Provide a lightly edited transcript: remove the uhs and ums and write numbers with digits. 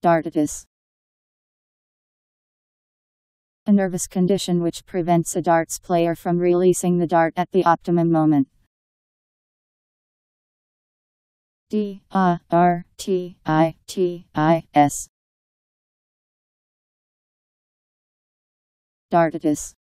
Dartitis. A nervous condition which prevents a darts player from releasing the dart at the optimum moment. Dartitis. Dartitis.